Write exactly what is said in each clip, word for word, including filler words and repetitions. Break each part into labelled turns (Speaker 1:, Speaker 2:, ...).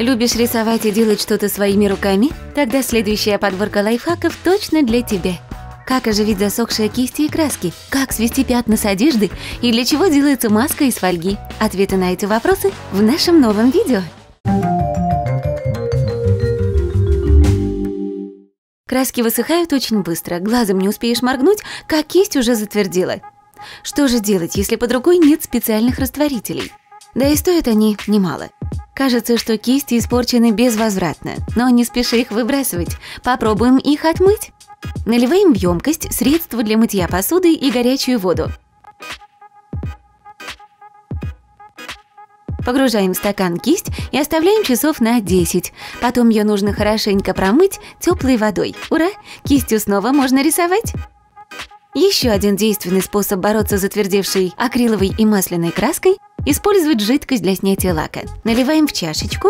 Speaker 1: Любишь рисовать и делать что-то своими руками? Тогда следующая подборка лайфхаков точно для тебя. Как оживить засохшие кисти и краски? Как свести пятна с одежды? И для чего делается маска из фольги? Ответы на эти вопросы в нашем новом видео. Краски высыхают очень быстро, глазом не успеешь моргнуть, как кисть уже затвердела. Что же делать, если под рукой нет специальных растворителей? Да и стоят они немало. Кажется, что кисти испорчены безвозвратно, но не спеши их выбрасывать. Попробуем их отмыть. Наливаем в емкость средство для мытья посуды и горячую воду. Погружаем в стакан кисть и оставляем часов на десять. Потом ее нужно хорошенько промыть теплой водой. Ура! Кистью снова можно рисовать. Еще один действенный способ бороться с затвердевшей акриловой и масляной краской – использовать жидкость для снятия лака. Наливаем в чашечку.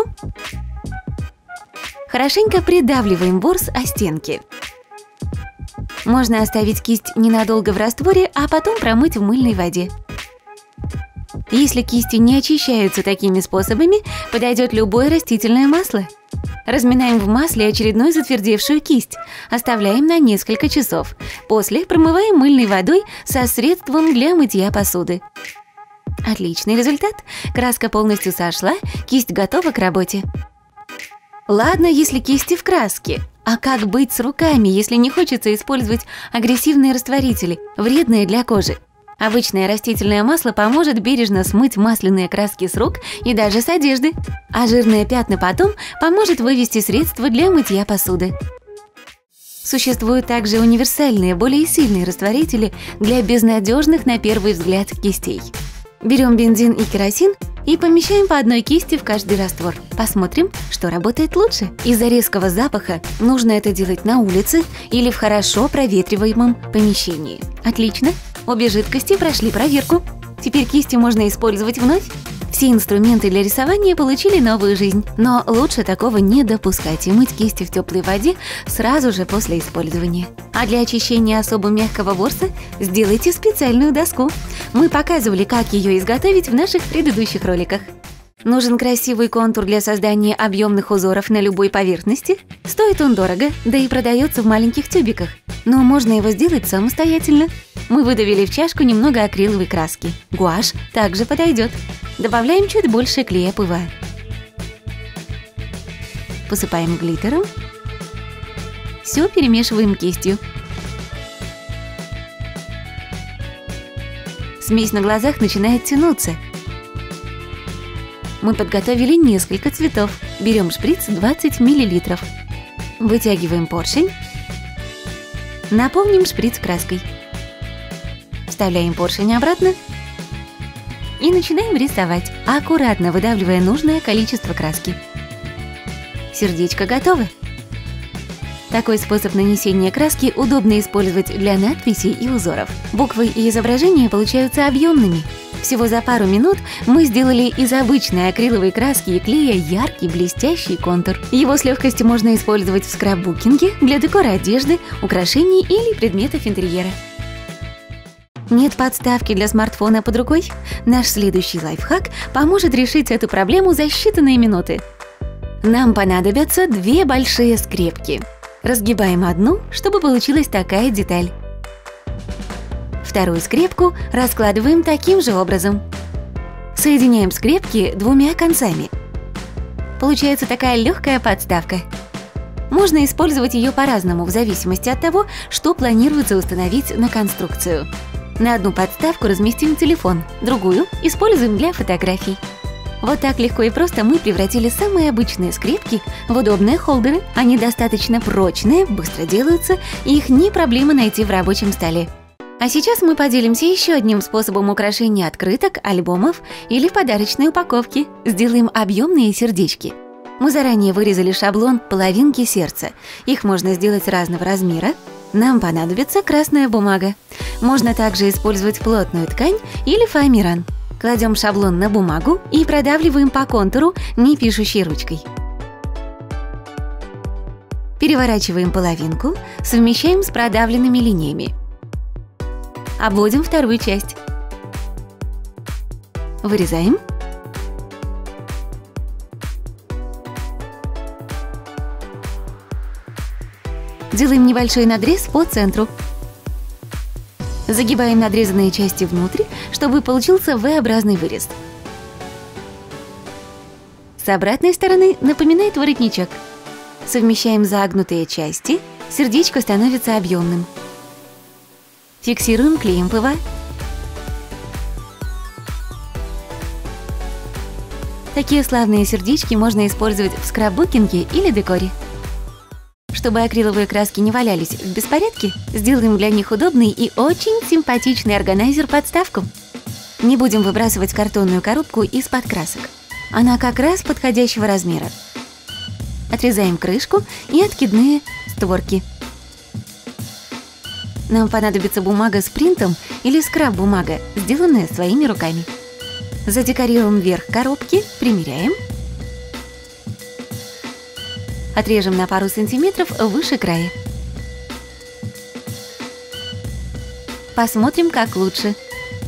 Speaker 1: Хорошенько придавливаем ворс о стенки. Можно оставить кисть ненадолго в растворе, а потом промыть в мыльной воде. Если кисти не очищаются такими способами, подойдет любое растительное масло. Разминаем в масле очередную затвердевшую кисть. Оставляем на несколько часов. После промываем мыльной водой со средством для мытья посуды. Отличный результат. Краска полностью сошла, кисть готова к работе. Ладно, если кисти в краске. А как быть с руками, если не хочется использовать агрессивные растворители, вредные для кожи? Обычное растительное масло поможет бережно смыть масляные краски с рук и даже с одежды. А жирные пятна потом поможет вывести средства для мытья посуды. Существуют также универсальные, более сильные растворители для безнадежных на первый взгляд кистей. Берем бензин и керосин и помещаем по одной кисти в каждый раствор. Посмотрим, что работает лучше. Из-за резкого запаха нужно это делать на улице или в хорошо проветриваемом помещении. Отлично! Обе жидкости прошли проверку. Теперь кисти можно использовать вновь. Все инструменты для рисования получили новую жизнь. Но лучше такого не допускать и мыть кисти в теплой воде сразу же после использования. А для очищения особо мягкого ворса сделайте специальную доску. Мы показывали, как ее изготовить в наших предыдущих роликах. Нужен красивый контур для создания объемных узоров на любой поверхности. Стоит он дорого, да и продается в маленьких тюбиках. Но можно его сделать самостоятельно. Мы выдавили в чашку немного акриловой краски. Гуашь также подойдет. Добавляем чуть больше клея ПВА. Посыпаем глиттером. Все перемешиваем кистью. Смесь на глазах начинает тянуться. Мы подготовили несколько цветов. Берем шприц двадцать миллилитров. Вытягиваем поршень. Наполним шприц краской. Вставляем поршень обратно. И начинаем рисовать, аккуратно выдавливая нужное количество краски. Сердечко готово. Такой способ нанесения краски удобно использовать для надписей и узоров. Буквы и изображения получаются объемными. Всего за пару минут мы сделали из обычной акриловой краски и клея яркий блестящий контур. Его с легкостью можно использовать в скрапбукинге, для декора одежды, украшений или предметов интерьера. Нет подставки для смартфона под рукой? Наш следующий лайфхак поможет решить эту проблему за считанные минуты. Нам понадобятся две большие скрепки. Разгибаем одну, чтобы получилась такая деталь. Вторую скрепку раскладываем таким же образом. Соединяем скрепки двумя концами. Получается такая легкая подставка. Можно использовать ее по-разному в зависимости от того, что планируется установить на конструкцию. На одну подставку разместим телефон, другую используем для фотографий. Вот так легко и просто мы превратили самые обычные скрепки в удобные холдеры. Они достаточно прочные, быстро делаются, и их не проблема найти в рабочем столе. А сейчас мы поделимся еще одним способом украшения открыток, альбомов или подарочной упаковки. Сделаем объемные сердечки. Мы заранее вырезали шаблон половинки сердца. Их можно сделать разного размера. Нам понадобится красная бумага. Можно также использовать плотную ткань или фоамиран. Кладем шаблон на бумагу и продавливаем по контуру непишущей ручкой. Переворачиваем половинку, совмещаем с продавленными линиями. Обводим вторую часть. Вырезаем. Делаем небольшой надрез по центру. Загибаем надрезанные части внутрь, чтобы получился V-образный вырез. С обратной стороны напоминает воротничок. Совмещаем загнутые части, сердечко становится объемным. Фиксируем клеем ПВА. Такие славные сердечки можно использовать в скраббукинге или декоре. Чтобы акриловые краски не валялись в беспорядке, сделаем для них удобный и очень симпатичный органайзер-подставку. Не будем выбрасывать картонную коробку из-под красок. Она как раз подходящего размера. Отрезаем крышку и откидные створки. Нам понадобится бумага с принтом или скраб-бумага, сделанная своими руками. Задекорируем верх коробки, примеряем. Отрежем на пару сантиметров выше края. Посмотрим, как лучше.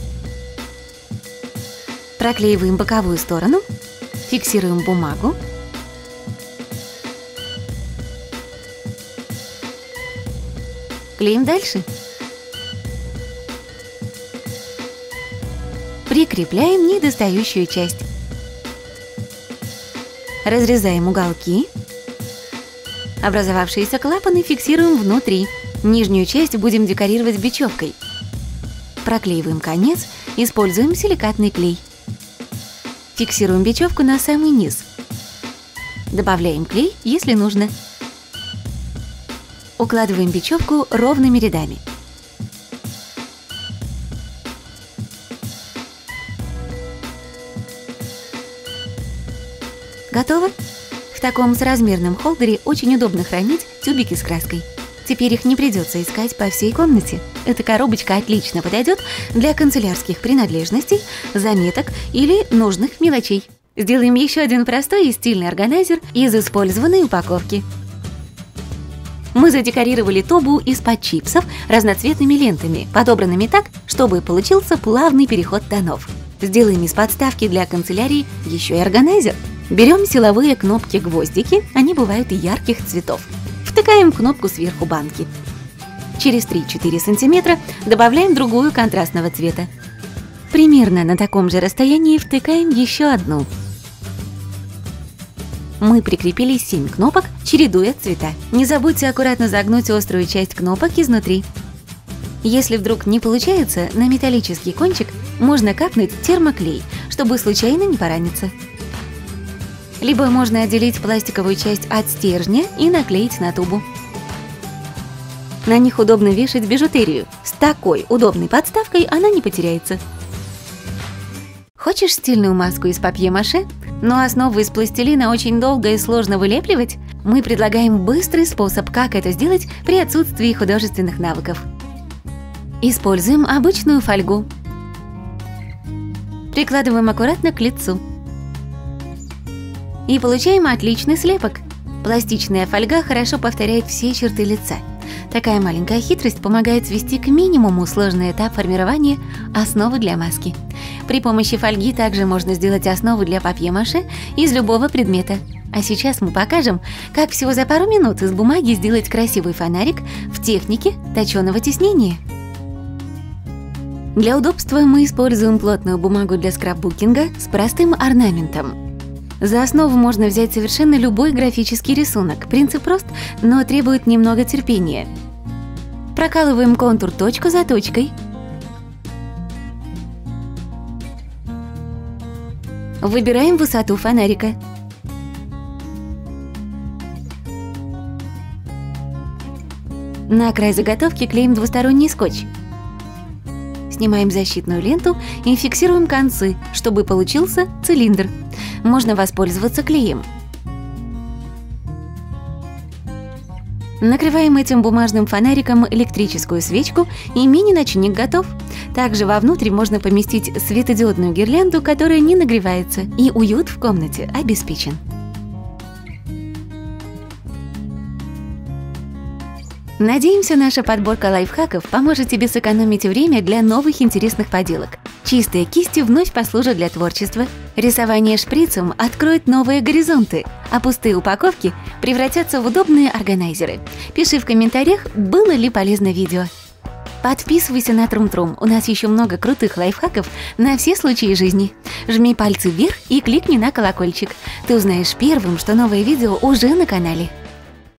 Speaker 1: Проклеиваем боковую сторону, фиксируем бумагу. Клеим дальше. Прикрепляем недостающую часть. Разрезаем уголки. Образовавшиеся клапаны фиксируем внутри. Нижнюю часть будем декорировать бечевкой. Проклеиваем конец, используем силикатный клей. Фиксируем бечевку на самый низ. Добавляем клей, если нужно. Укладываем бечевку ровными рядами. Готово? В таком соразмерном холдере очень удобно хранить тюбики с краской. Теперь их не придется искать по всей комнате. Эта коробочка отлично подойдет для канцелярских принадлежностей, заметок или нужных мелочей. Сделаем еще один простой и стильный органайзер из использованной упаковки. Мы задекорировали тобу из-под чипсов разноцветными лентами, подобранными так, чтобы получился плавный переход тонов. Сделаем из подставки для канцелярии еще и органайзер. Берем силовые кнопки-гвоздики, они бывают и ярких цветов. Втыкаем кнопку сверху банки. Через три-четыре сантиметра добавляем другую контрастного цвета. Примерно на таком же расстоянии втыкаем еще одну. Мы прикрепили семь кнопок, чередуя цвета. Не забудьте аккуратно загнуть острую часть кнопок изнутри. Если вдруг не получается, на металлический кончик можно капнуть термоклей, чтобы случайно не пораниться. Либо можно отделить пластиковую часть от стержня и наклеить на тубу. На них удобно вешать бижутерию. С такой удобной подставкой она не потеряется. Хочешь стильную маску из папье-маше, но основу из пластилина очень долго и сложно вылепливать? Мы предлагаем быстрый способ, как это сделать при отсутствии художественных навыков. Используем обычную фольгу. Прикладываем аккуратно к лицу. И получаем отличный слепок. Пластичная фольга хорошо повторяет все черты лица. Такая маленькая хитрость помогает свести к минимуму сложный этап формирования основы для маски. При помощи фольги также можно сделать основу для папье-маше из любого предмета. А сейчас мы покажем, как всего за пару минут из бумаги сделать красивый фонарик в технике точеного тиснения. Для удобства мы используем плотную бумагу для скраббукинга с простым орнаментом. За основу можно взять совершенно любой графический рисунок. Принцип прост, но требует немного терпения. Прокалываем контур точку за точкой. Выбираем высоту фонарика. На край заготовки клеим двусторонний скотч. Снимаем защитную ленту и фиксируем концы, чтобы получился цилиндр. Можно воспользоваться клеем. Накрываем этим бумажным фонариком электрическую свечку, и мини-ночник готов. Также вовнутрь можно поместить светодиодную гирлянду, которая не нагревается, и уют в комнате обеспечен. Надеемся, наша подборка лайфхаков поможет тебе сэкономить время для новых интересных поделок. Чистые кисти вновь послужат для творчества. Рисование шприцем откроет новые горизонты, а пустые упаковки превратятся в удобные органайзеры. Пиши в комментариях, было ли полезно видео. Подписывайся на Трум-Трум, у нас еще много крутых лайфхаков на все случаи жизни. Жми пальцы вверх и кликни на колокольчик. Ты узнаешь первым, что новое видео уже на канале.